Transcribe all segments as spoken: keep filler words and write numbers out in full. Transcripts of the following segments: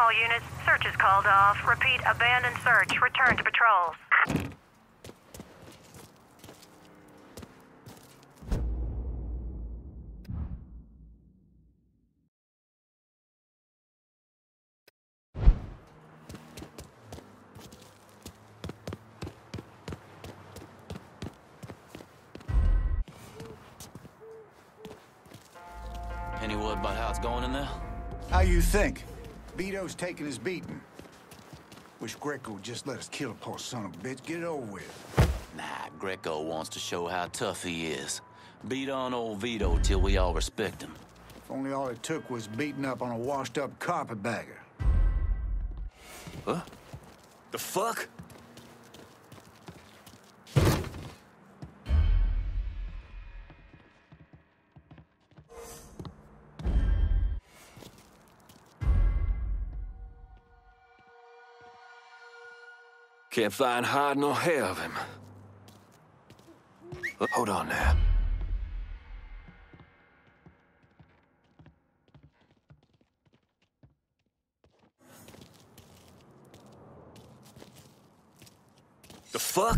All units, search is called off. Repeat, abandon search. Return to patrols. Any word about how it's going in there? How you think? Vito's taking his beating. Wish Greco would just let us kill the poor son of a bitch. Get it over with. Nah, Greco wants to show how tough he is. Beat on old Vito till we all respect him. If only all it took was beating up on a washed-up carpetbagger. Huh? The fuck? Can't find hide nor hair of him. Uh, Hold on there. The fuck?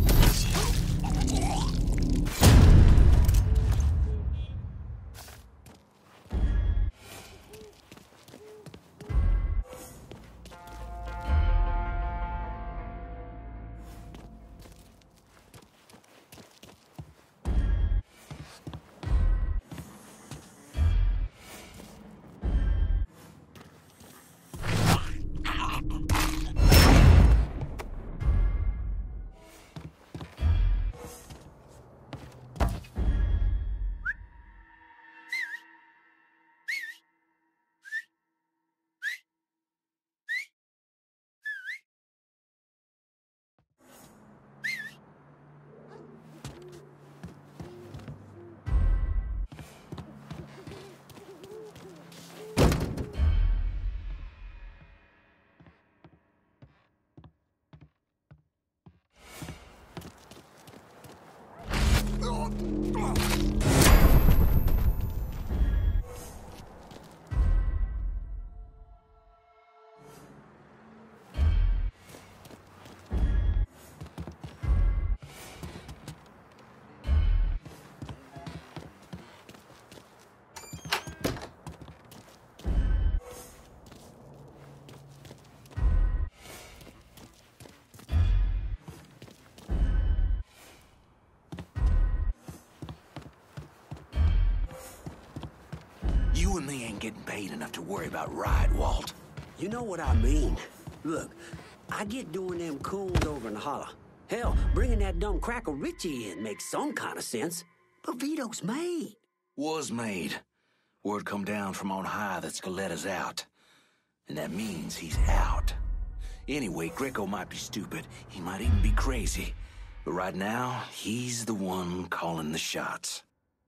You and me ain't getting paid enough to worry about riot, Walt. You know what I mean. Look, I get doing them coons over in the holler. Hell, bringing that dumb cracker Richie in makes some kind of sense. But Vito's made. Was made. Word come down from on high that Scaletta's out. And that means he's out. Anyway, Greco might be stupid. He might even be crazy. But right now, he's the one calling the shots.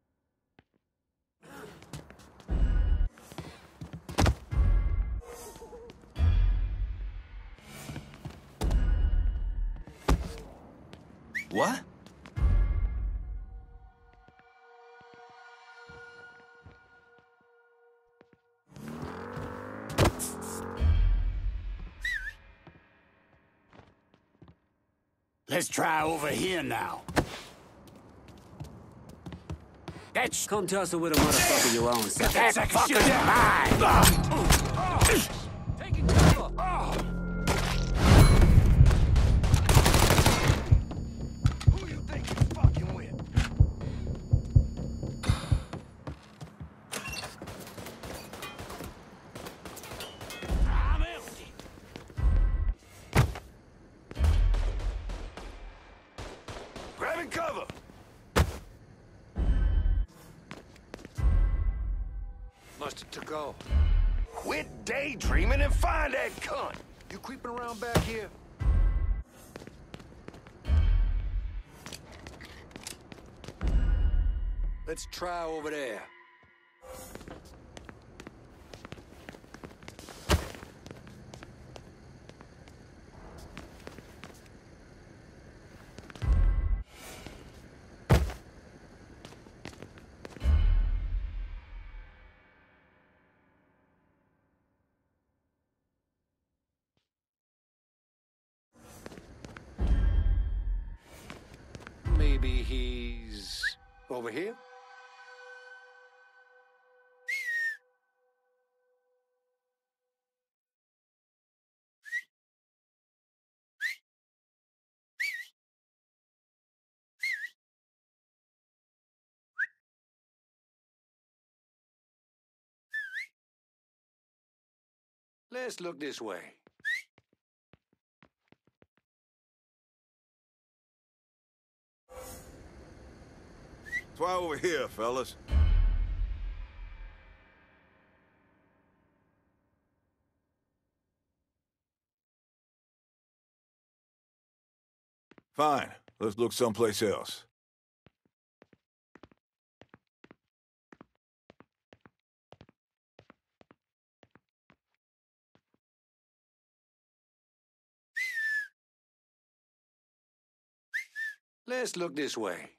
What? Let's try over here now. That's... Come tussle with a motherfucker your own size. That fucker's mine! Taking cover! Who you think you're fucking with? I'm empty. Grabbing cover! Must have took off. Quit daydreaming and find that cunt! You creeping around back here? Let's try over there. Maybe he's over here? Let's look this way. Try over here, fellas. Fine. Let's look someplace else. Let's look this way.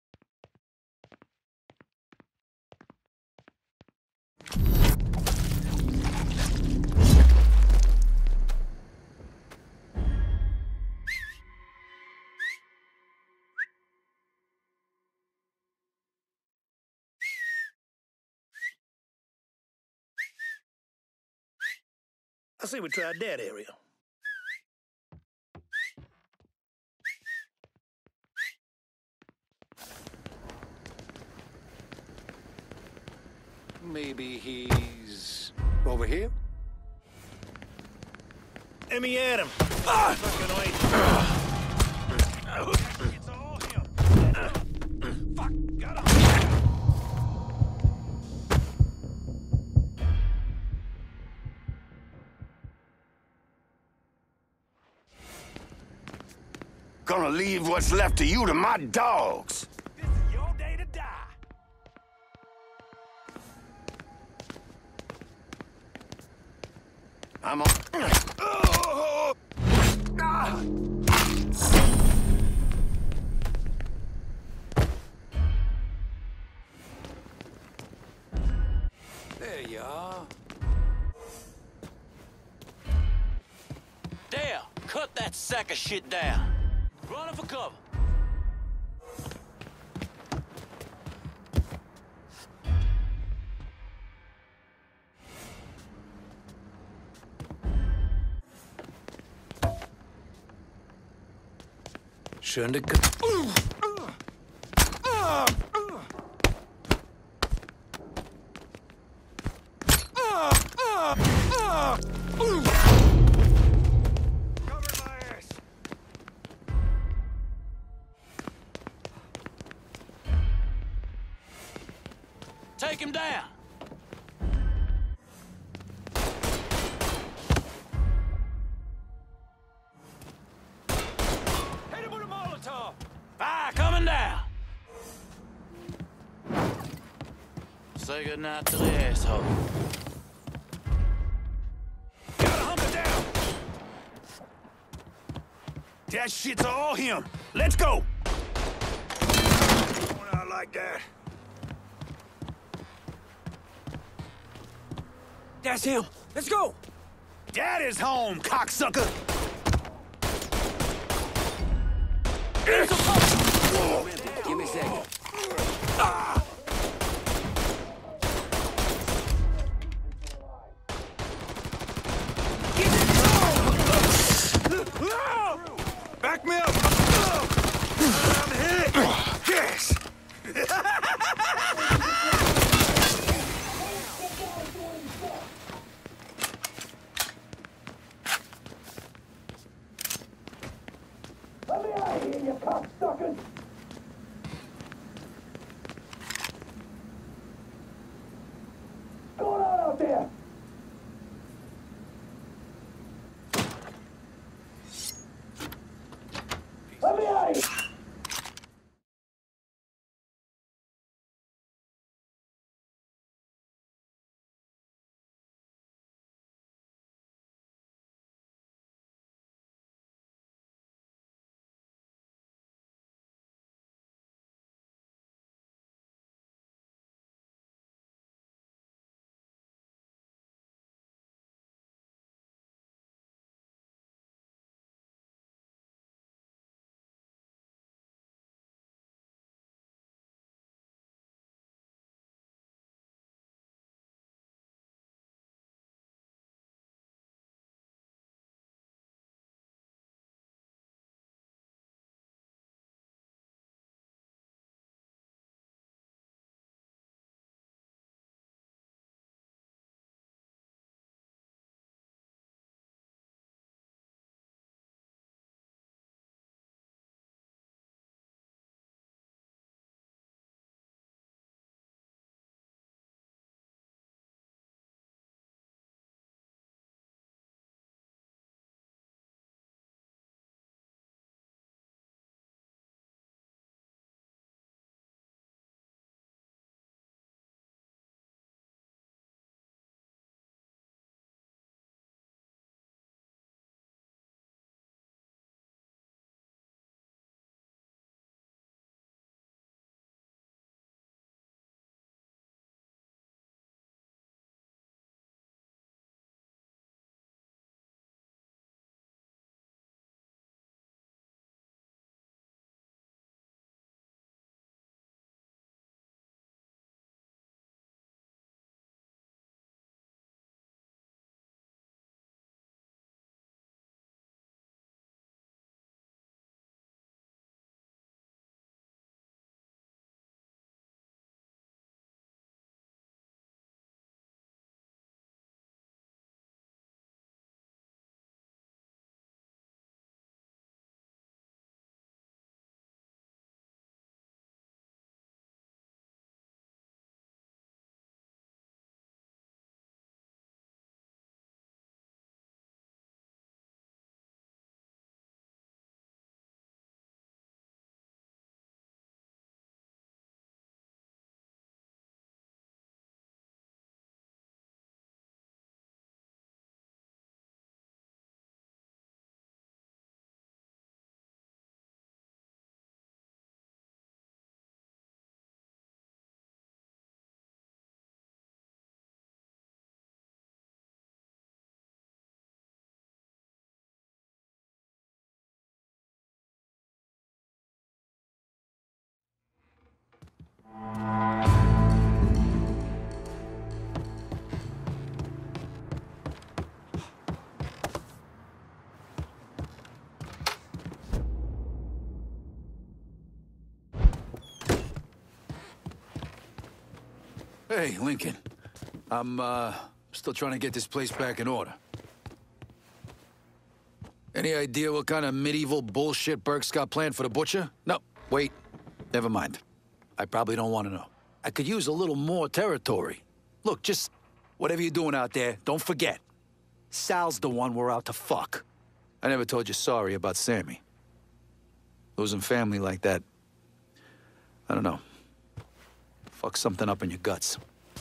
I say we tried that area. Maybe he's over here? Let me at him. Ah! Fucking wait. It's all him. Fuck, got him. Gonna leave what's left of you to my dogs. This is your day to die. I'm on. Oh! Ah! There you are. Dale, cut that sack of shit down. Running for cover. Schön de... Take him down. Hit him with a Molotov. Fire coming down. Say goodnight to the asshole. Gotta hump it down. That shit's all him. Let's go. Going out like that. That's him. Let's go. Dad is home, cocksucker. Give me a second. Back me up. I'm hit. Yes. Let me out of here, you cocksuckers! What's going on out there? Let me out of here! Hey, Lincoln. I'm, uh, still trying to get this place back in order. Any idea what kind of medieval bullshit Burke's got planned for the butcher? No, wait. Never mind. I probably don't want to know. I could use a little more territory. Look, just whatever you're doing out there, don't forget. Sal's the one we're out to fuck. I never told you sorry about Sammy. Losing family like that, I don't know. Fuck something up in your guts.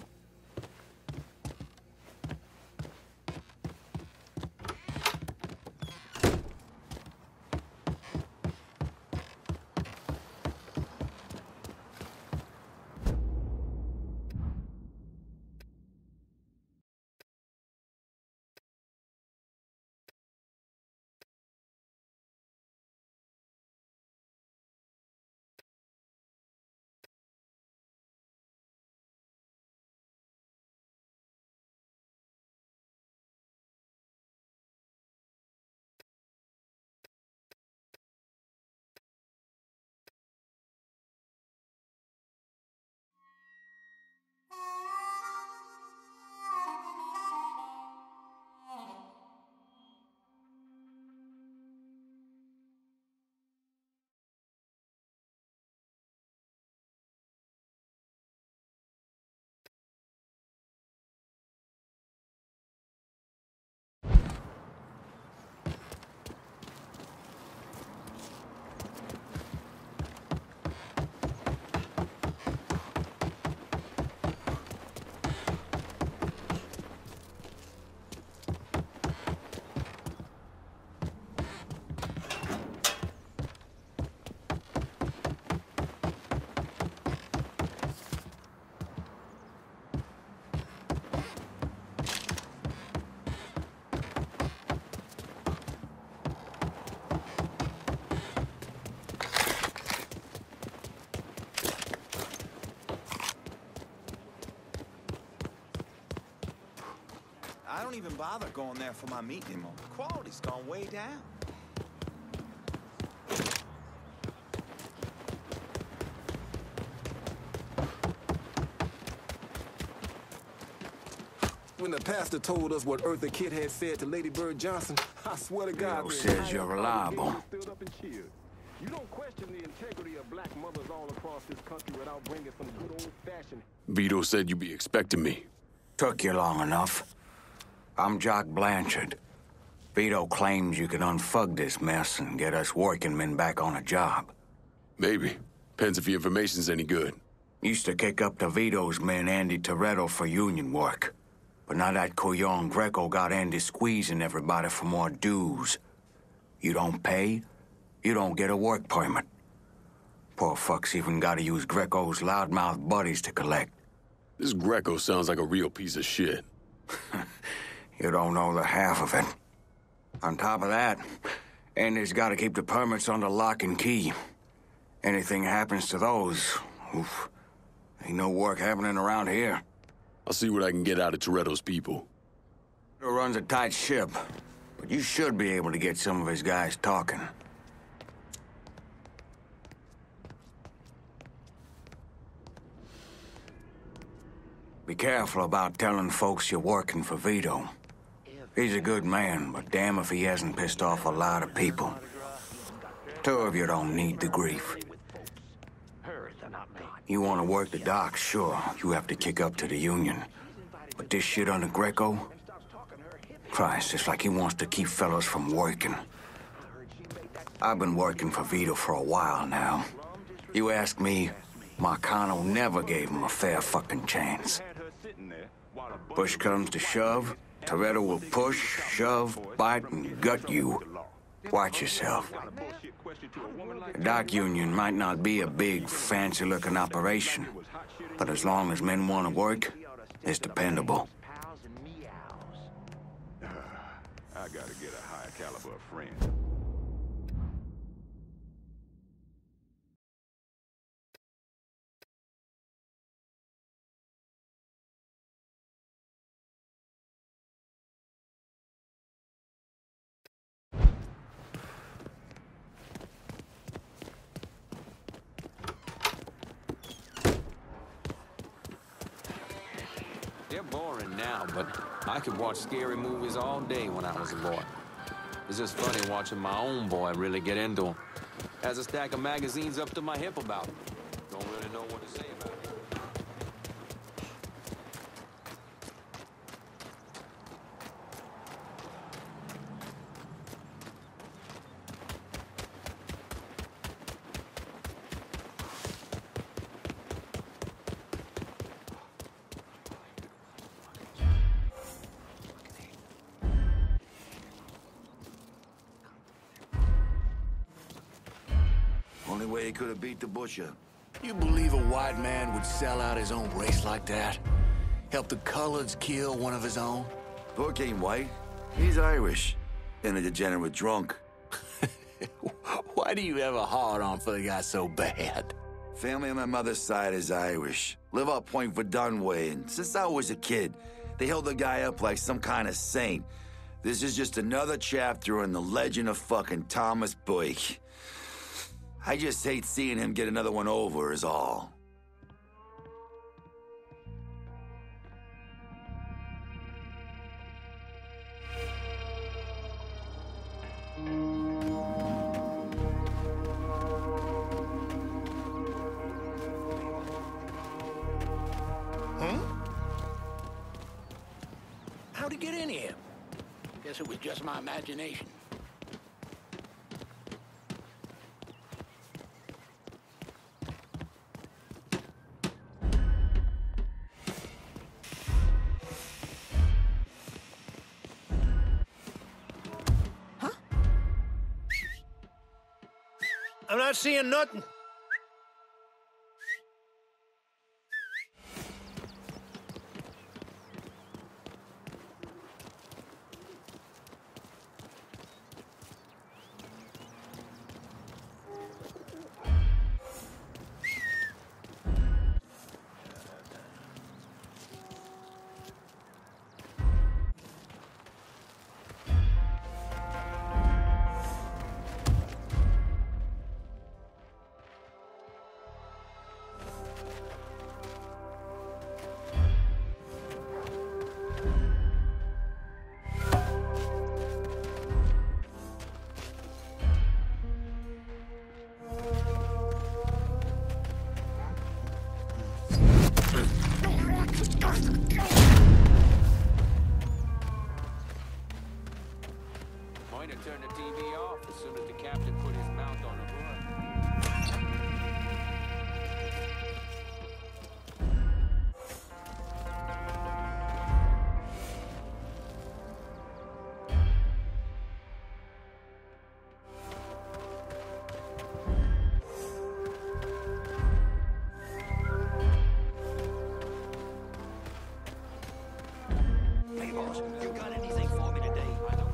I don't even bother going there for my meat anymore. Quality's gone way down. When the pastor told us what Eartha Kitt had said to Lady Bird Johnson, I swear to God, Vito says you're reliable. Stood up and cheered. You don't question the integrity of black mothers all across this country without bringing some good old-fashioned... Vito said you'd be expecting me. Took you long enough. I'm Jock Blanchard. Vito claims you can unfug this mess and get us working men back on a job. Maybe. Depends if the information's any good. Used to kick up to Vito's man Andy Toretto for union work. But now that Couillon Greco got Andy squeezing everybody for more dues. You don't pay, you don't get a work permit. Poor fuck's even gotta use Greco's loudmouth buddies to collect. This Greco sounds like a real piece of shit. You don't know the half of it. On top of that, Andy's gotta keep the permits under lock and key. Anything happens to those, oof, ain't no work happening around here. I'll see what I can get out of Toretto's people. Vito runs a tight ship, but you should be able to get some of his guys talking. Be careful about telling folks you're working for Vito. He's a good man, but damn if he hasn't pissed off a lot of people. Two of you don't need the grief. You want to work the docks, sure. You have to kick up to the union. But this shit under Greco? Christ, it's like he wants to keep fellas from working. I've been working for Vito for a while now. You ask me, Marcano never gave him a fair fucking chance. Push comes to shove, Toretto will push, shove, bite, and gut you. Watch yourself. The dock union might not be a big, fancy-looking operation, but as long as men want to work, it's dependable. I gotta get a high-caliber friend. they're boring now, but I could watch scary movies all day when I was a boy. It's just funny watching my own boy really get into them. Has a stack of magazines up to my hip about him. Don't really know what to say about it. Only way he could have beat the butcher. You believe a white man would sell out his own race like that? Help the coloreds kill one of his own? Book ain't white. He's Irish. And a degenerate drunk. Why do you have a hard-on for the guy so bad? Family on my mother's side is Irish. Live up Point Verdunway, and since I was a kid, they held the guy up like some kind of saint. This is just another chapter in the legend of fucking Thomas Buick. I just hate seeing him get another one over, is all. Huh? How'd he get in here? Guess it was just my imagination. I'm not seeing nothing. Going to turn the T V off as soon as the captain put his mount on the hood. Hey, boss, you got anything for me today? I know.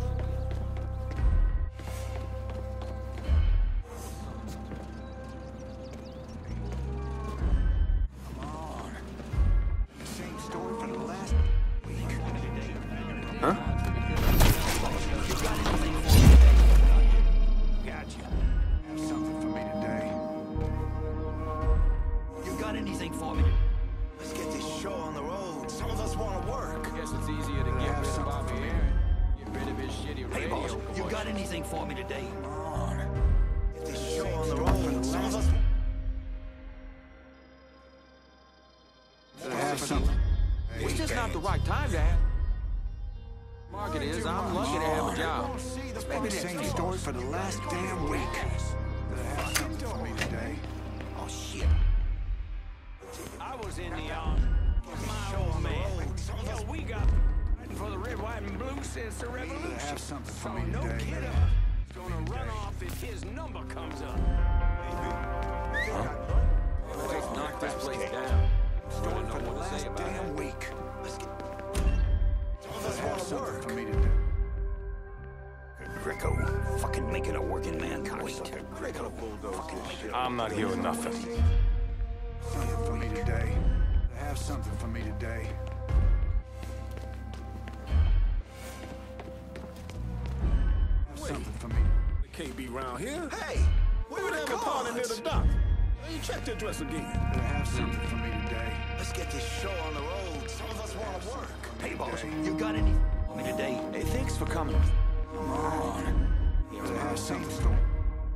Same story for the last week. Huh? You got anything for me today? Gotcha. Have something for me today. You got anything for me? Let's get this show on the road. Some of us want to work. I guess it's easier to get rid of Bobby Aaron. Get rid of his shitty Hey, radio. boss, you got anything for me today? Come on. Get this show on the road. Some of us... Have something. It's just not the right time to have. Market is, I'm lucky to have a job. It's been the same story for the last damn week. Have something for me today. Oh, shit. I was in the army. My old man. Hell, we got fighting for the red, white, and blue since the revolution. Have something for So me no today. kid up is gonna run off if his number comes up. Let's knock this place down. Story for the last damn week. Let's get. Have something for me today. Greco, fucking making a working man wait. Greco bulldozer. I'm not hearing nothing. Something for me today. Have something for me today. Have something for me. They can't be round here. Hey! We would have a party near the dock. You check the address again. Have have something for me today. Let's get this show on the road. Some of us want to work. Hey, boss, you got any for me today? Hey, thanks for coming. Come on. Here's Gotta my have same something. story.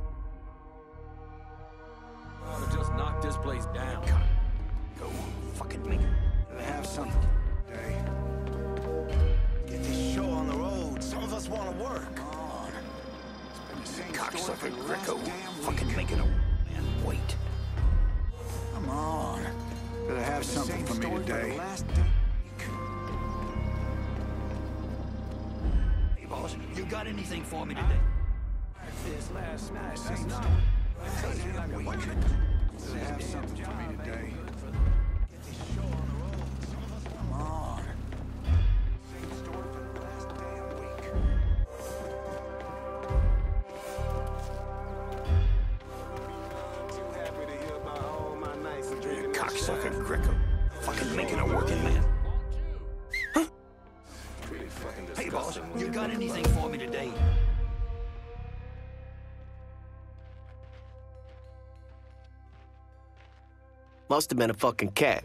Oughta just knock this place down. Go fucking make Gotta have something today. Get this show on the road. Some of us want to work. Come on. It's been the same story cocksucker for the Greco. last damn Fucking week. making a man wait. Come on. Gotta have It's the something same for me story for the today. last damn week. Hey, boss, you got anything for me today? This last night, that's Same not... story. That's Damn like a week. bunch of... Gotta have something for me today. Get this show on the road. Some of us Come on. Same story for the last damn week. Too happy to hear about all my nights of drinking that Cocksucker shine. Greco. Fucking making a working man. Pretty fucking Hey, boss, disgusting. you got anything for me today? Must have been a fucking cat.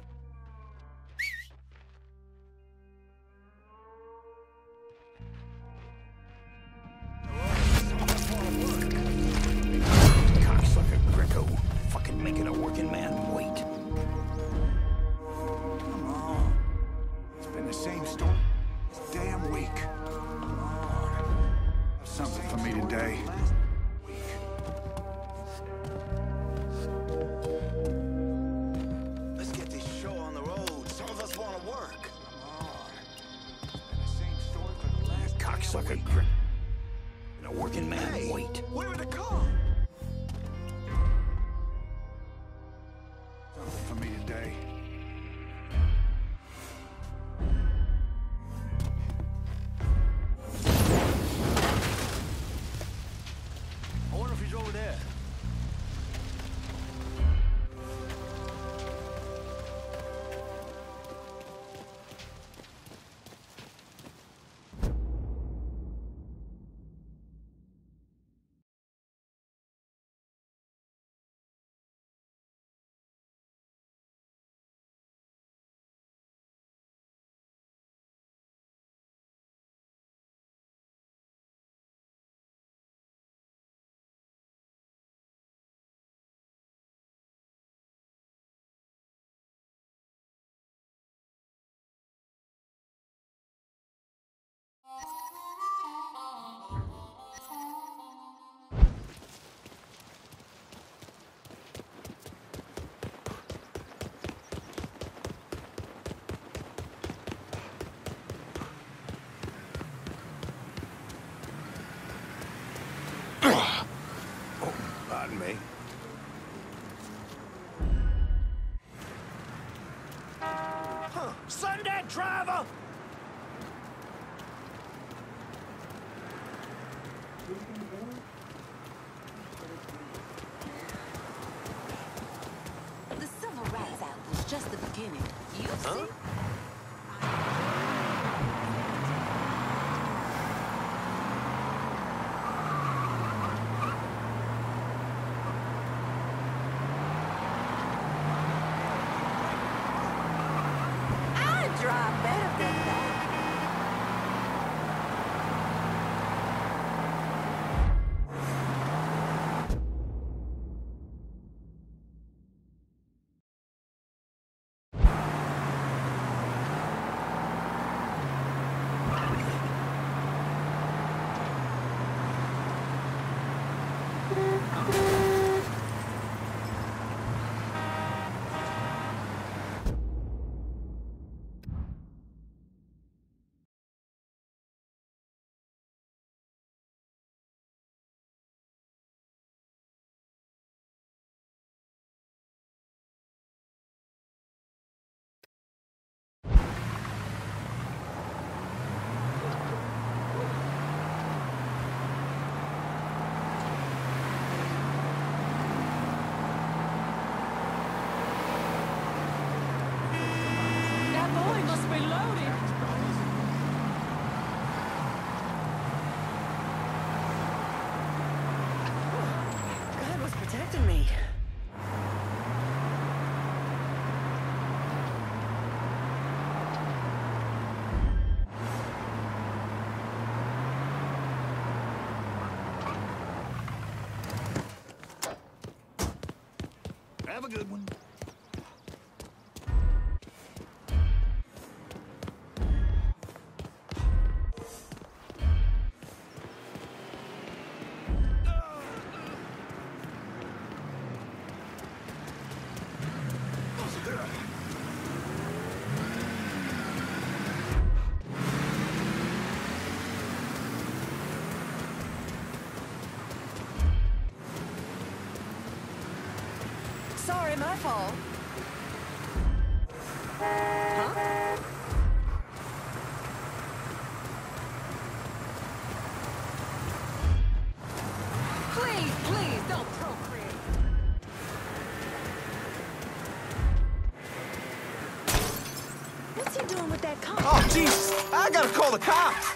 Cocksucker Greco. Fucking making a working man wait. Come on. It's been the same story this damn week. Come on. Have something for me today. Let's get this show on the road. Some of us want to work. Come on. It's been the same story for the last damn Cocksucker week. Greco. A working man Hey, wait. where are the car? Something for me today. I wonder if he's over there. Pardon me. Huh. Sunday driver! The Civil Rights Act was just the beginning. You see? I drive better than that. Have a good one. Sorry, my fault. Huh? Please, please, don't procreate. What's he doing with that car? Oh, Jesus! I gotta call the cops!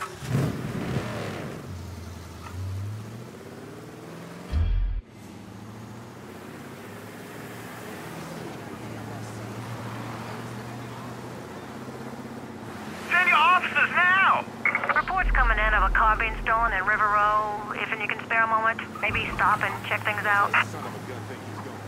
Send your officers now! Reports coming in of a car being stolen in River Row. If and you can spare a moment, maybe stop and check things out. Son of a gun think he's going.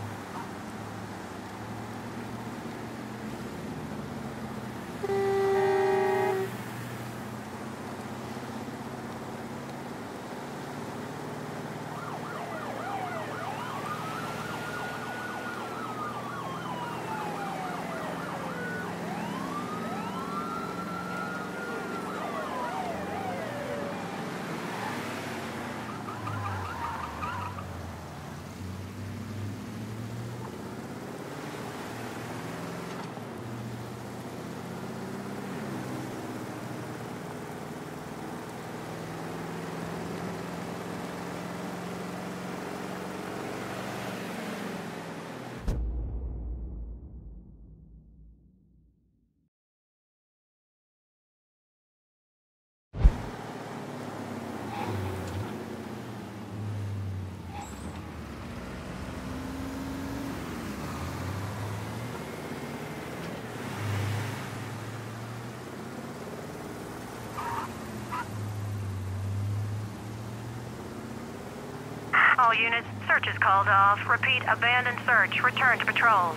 All units, search is called off. Repeat, abandoned search. Return to patrols.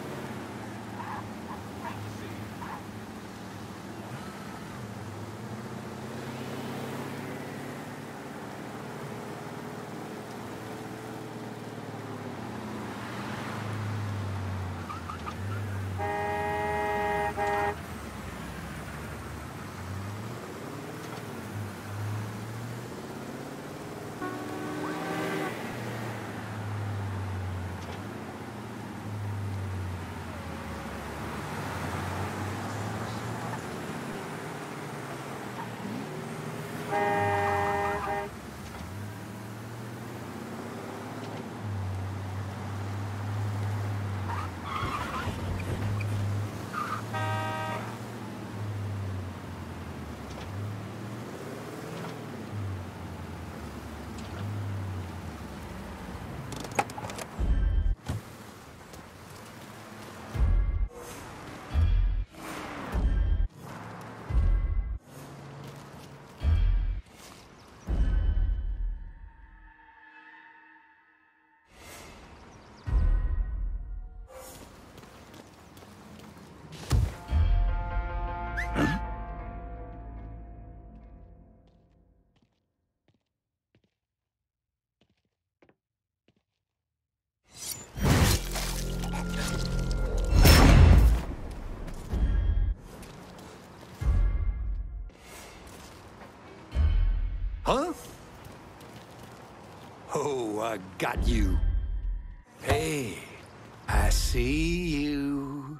Huh? Oh, I got you. Hey, I see you.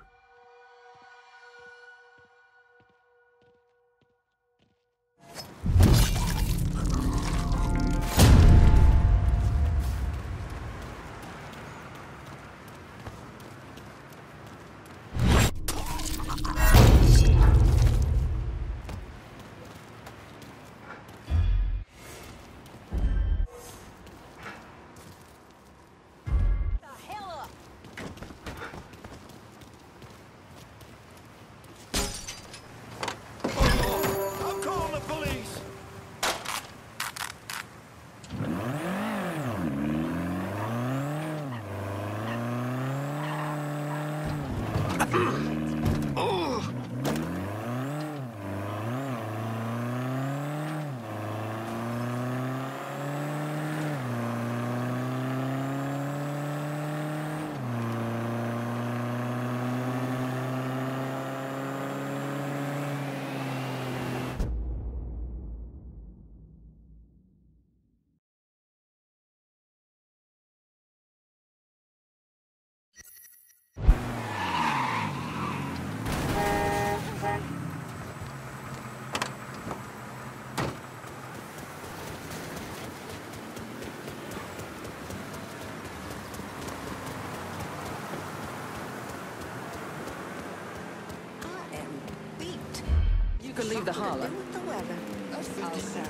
the holler. With the weather. Outside.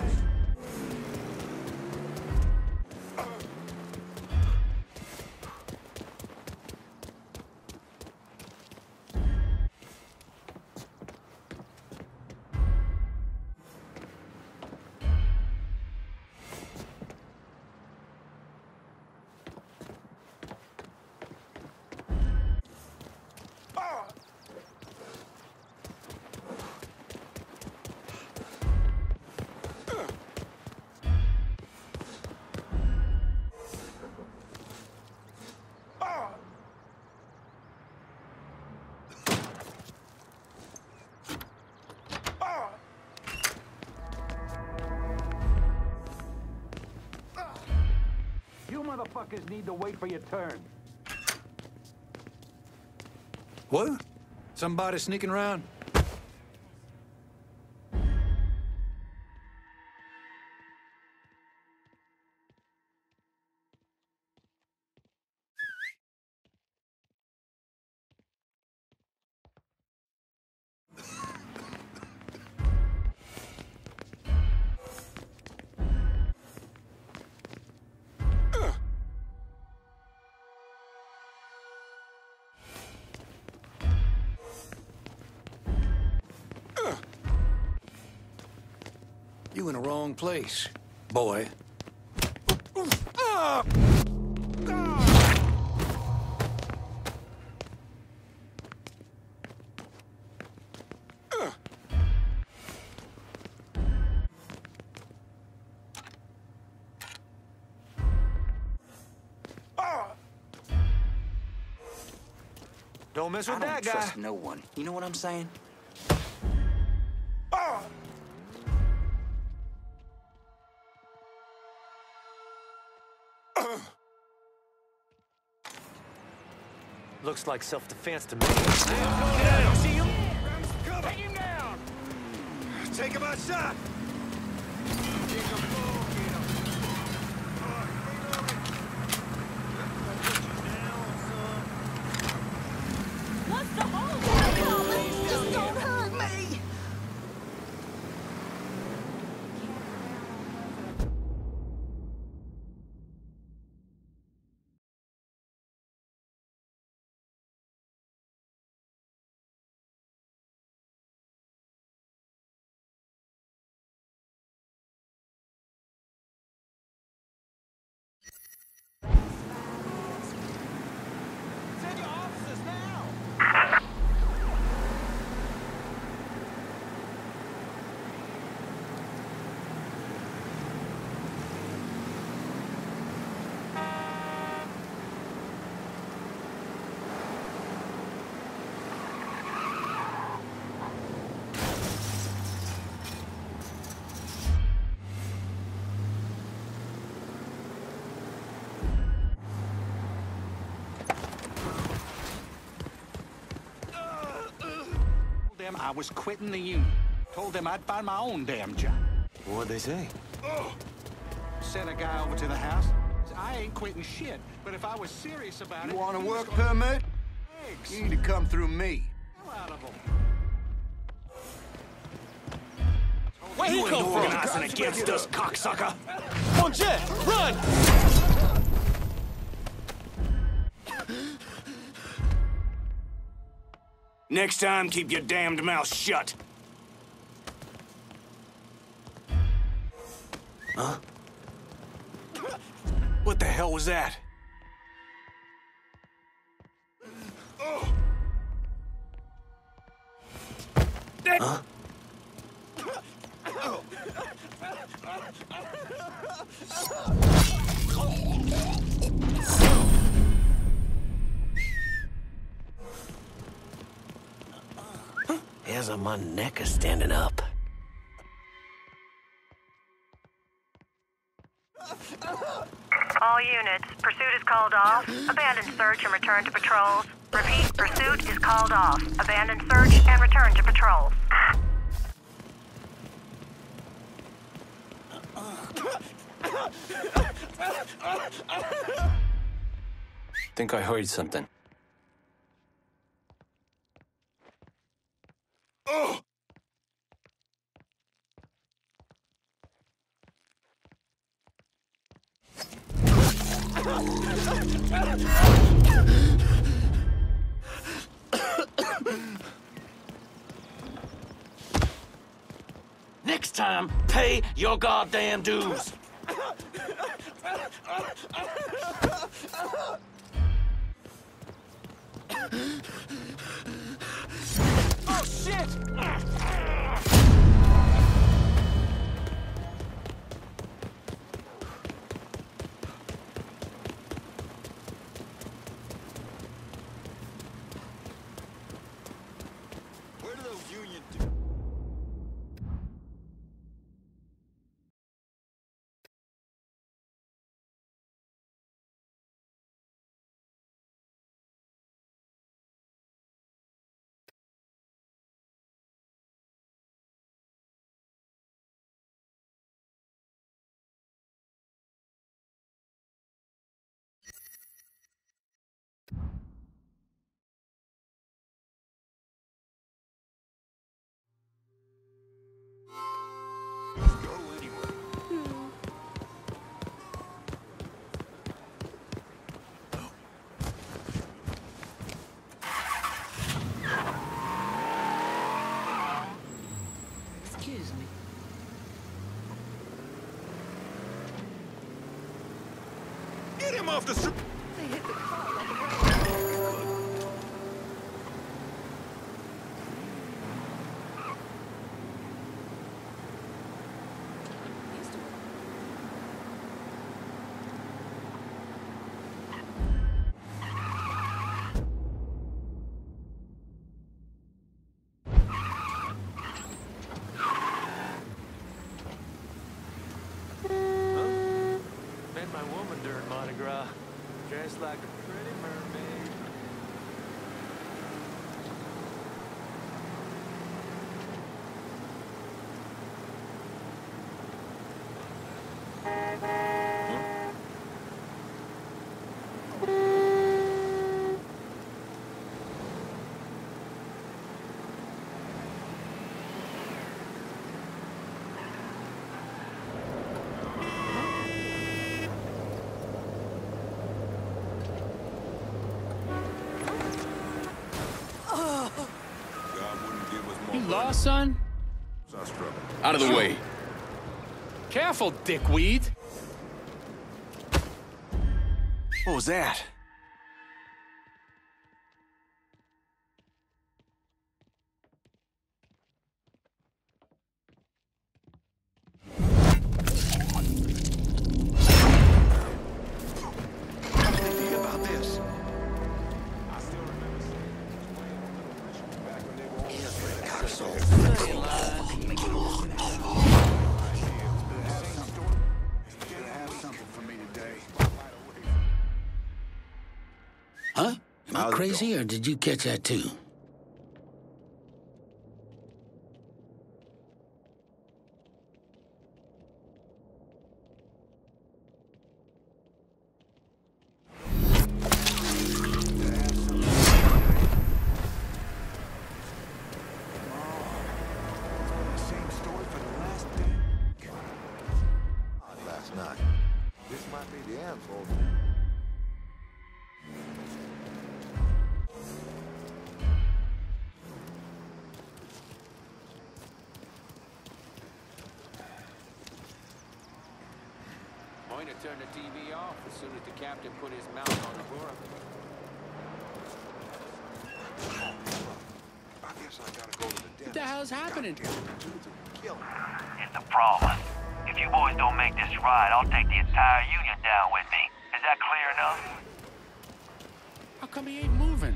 You motherfuckers need to wait for your turn. What? Somebody sneaking around? You in the wrong place, boy. Don't mess with I that don't guy. trust no one. You know what I'm saying? Looks like self-defense to me. Get down! See him? Cover! Take him down! Take him outside! What's the hold? Please just don't hurt me. Send your officers now! Them I was quitting the union. Told them I'd find my own damn job. What'd they say? Sent a guy over to the house. I ain't quitting shit, but if I was serious about it... You want a work permit? Thanks. You need to come through me. Hell out of them. Where he You come ain't from? organizing against us, cocksucker. On jet, run! Next time, keep your damned mouth shut. Huh? What the hell was that? Huh? Hairs on my neck are standing up. All units, pursuit is called off. Abandon search and return to patrols. Repeat, pursuit is called off. Abandon search and return to patrols. Think I heard something. Next time, pay your goddamn dues. Oh, shit! Where do those Union do? Excuse me. Get him off the street! They hit the car like a Met my woman during Mardi Gras. Dressed like a pretty mermaid. You lost, son? Out of the way. Careful, dickweed. What was that? About this. Huh? Am I crazy, or did you catch that too? Last night. This might be the answer. Pointer turned the T V off as soon as the captain put his mouth on the board. I guess I gotta go to the dentist. What the hell's happening? It's a problem. If you boys don't make this right, I'll take the entire Union down with me. Is that clear enough? How come he ain't moving?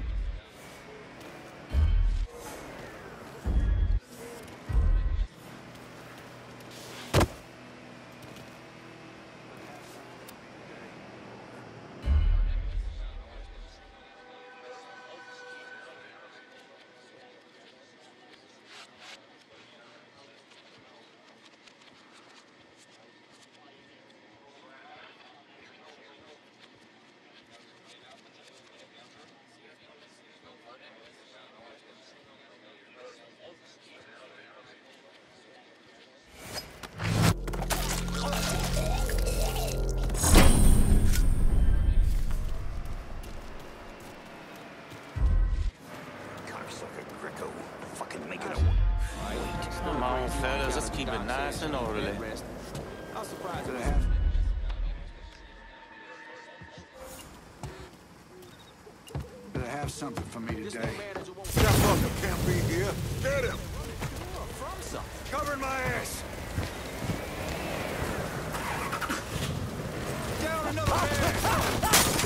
have something for me today. That fucker can't be here. Get him! From something. Covering my ass! Down another man!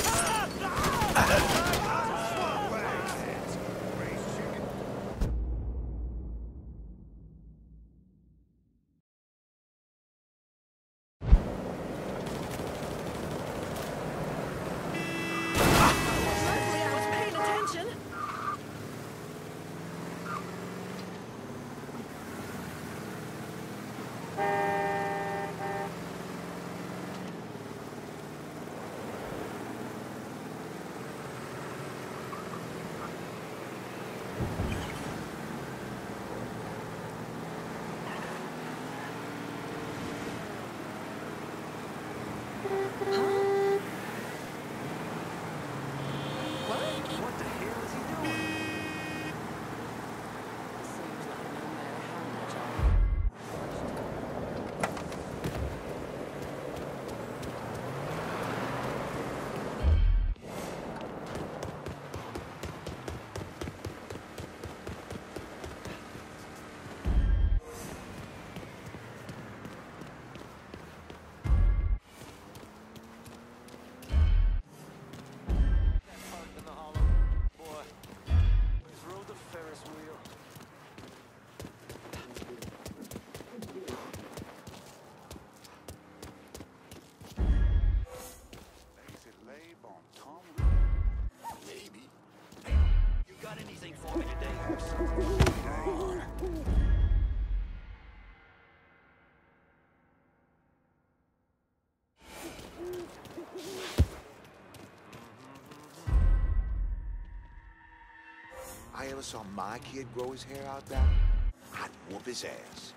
I ever saw my kid grow his hair out that, I'd whoop his ass.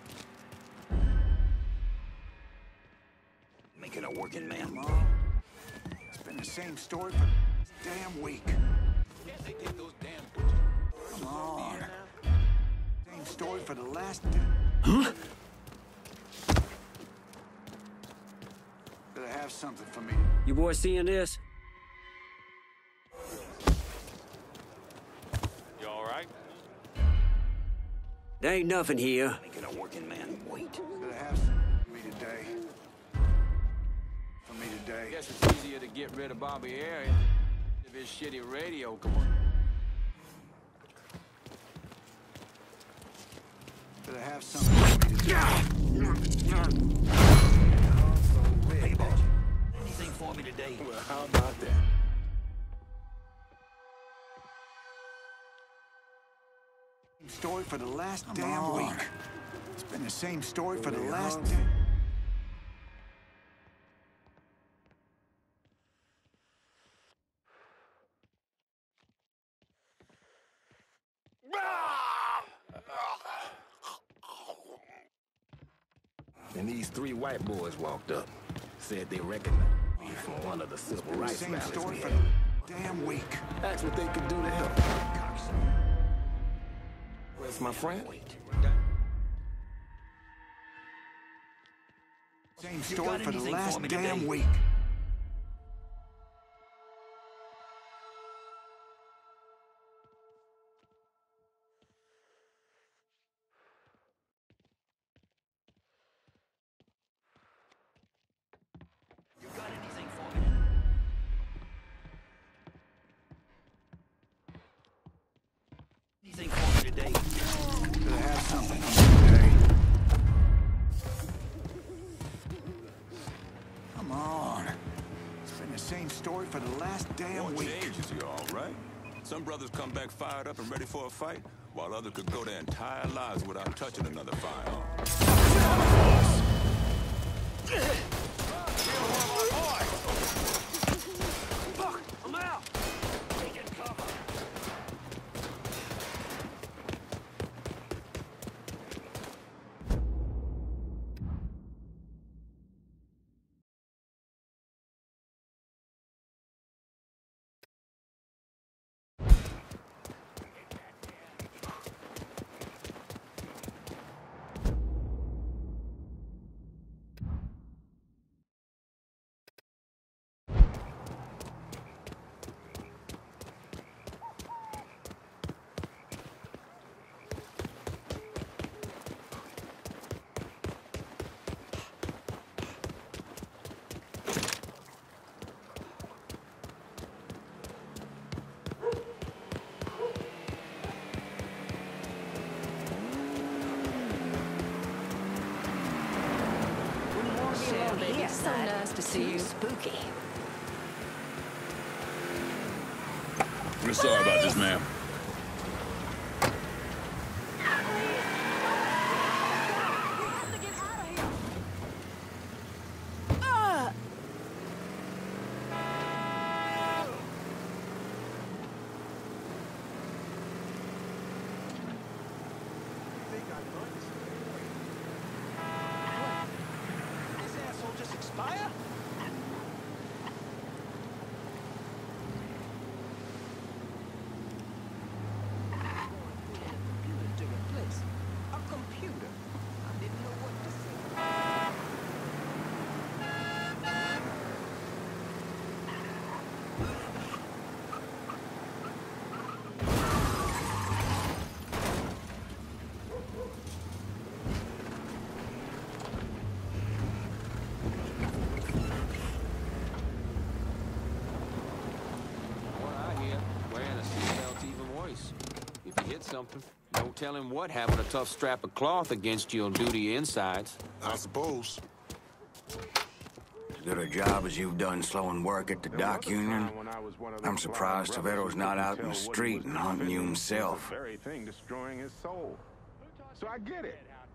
Making a working man, Mom. It's been the same story for this damn week. Can't they take those damn butchers? Come on. Same story for the last... Huh? Better have something for me. You boys seeing this? You all right? There ain't nothing here. Making a working man wait. Better have something for me today. For me today. Guess it's easier to get rid of Bobby Aaron if his shitty radio come on. Better have something for me today. Hey, boss. Anything for me today? Well, how about that? Story for the last Come damn on. week. It's been the same story for the Really, last... huh? da- And these three white boys walked up. Said they recognized me from one of the civil rights Same rallies story we for had. the damn week. Asked what they could do to help. Where's my friend? Same story for the anything last for me damn today? week. You got anything for me? Anything for me today? Better have something for me today. Come on. It's been the same story for the last damn What week. age is he all right? Some brothers come back fired up and ready for a fight, while others could go their entire lives without touching another firearm. Fuck! I'm out! Taking cover! to see you. Spooky. We're sorry about this, ma'am. Something. Don't tell him what having a tough strap of cloth against you will do to your insides. I suppose. As good a job as you've done slowing work at the dock union, I'm surprised Tovetto's not out in the street and hunting you himself. Very thing destroying his soul. So I get it.